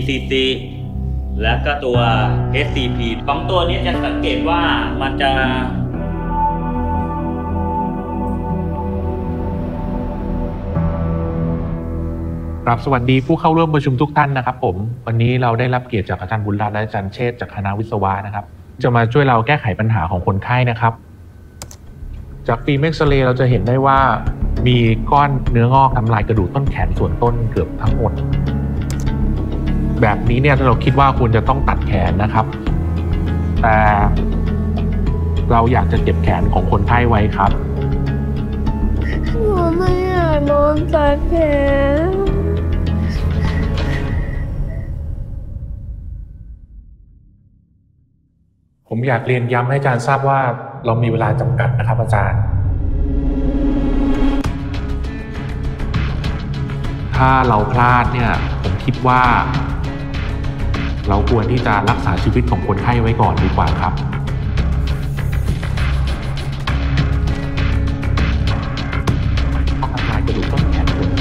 BCC และก็ตัว SCP ของตัวนี้จะสังเกตว่ามันจะครับสวัสดีผู้เข้าร่วมประชุมทุกท่านนะครับผมวันนี้เราได้รับเกียรติจากอาจารย์บุญรัตน์และอาจารย์เชษฐ์จากคณะวิศวะนะครับจะมาช่วยเราแก้ไขปัญหาของคนไข้นะครับจากฟิล์มเอ็กซเรย์เราจะเห็นได้ว่ามีก้อนเนื้องอกทำลายกระดูกต้นแขนส่วนต้นเกือบทั้งหมดแบบนี้เนี่ยเราคิดว่าควรจะต้องตัดแขนนะครับแต่เราอยากจะเก็บแขนของคนไข้ไว้ครับหนูไม่อยากโดนตัดแขนผมอยากเรียนย้ำให้อาจารย์ทราบว่าเรามีเวลาจำกัดนะครับอาจารย์ถ้าเราพลาดเนี่ยผมคิดว่าเราควรที่จะรักษาชีวิตของคนไข้ไว้ก่อนดีกว่าครับทำลายกระดูกต้นแขนคน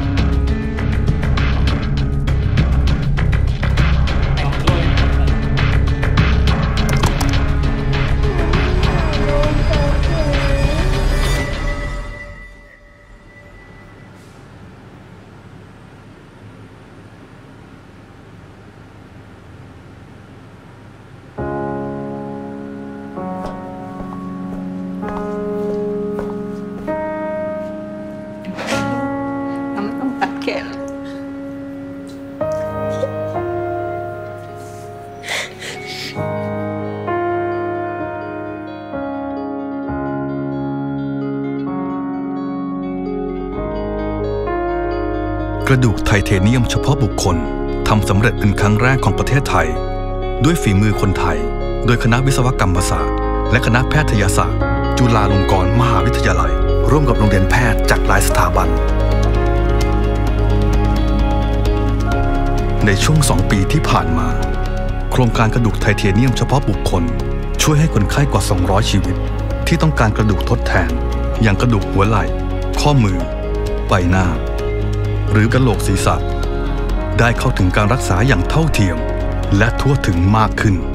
กระดูกไทเทเนียมเฉพาะบุคคลทำสำเร็จเป็นครั้งแรกของประเทศไทยด้วยฝีมือคนไทยโดยคณะวิศวกรรมศาสตร์และคณะแพทยศาสตร์จุฬาลงกรณ์มหาวิทยาลัยร่วมกับโรงเรียนแพทย์จากหลายสถาบันในช่วง2 ปีที่ผ่านมาโครงการกระดูกไทเทเนียมเฉพาะบุคคลช่วยให้คนไข้กว่า200ชีวิตที่ต้องการกระดูกทดแทนอย่างกระดูกหัวไหล่ข้อมือใบหน้าหรือกะโหลกศีรษะได้เข้าถึงการรักษาอย่างเท่าเทียมและทั่วถึงมากขึ้น